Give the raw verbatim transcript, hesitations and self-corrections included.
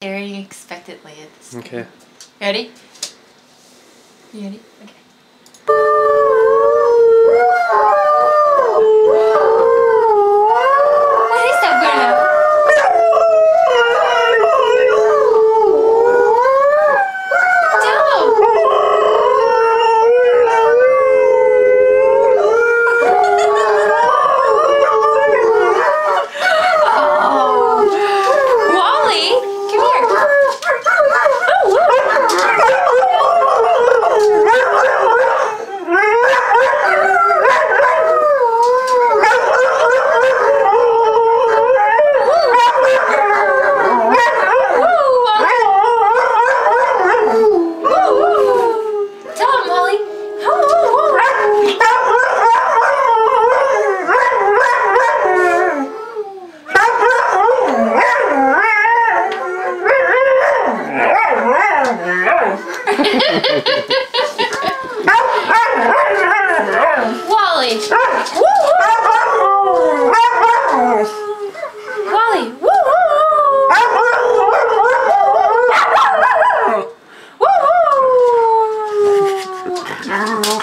staring expectantly at this. Okay. Ready? You ready? Okay. What is that, Bruno? Wally! Wally! Woo!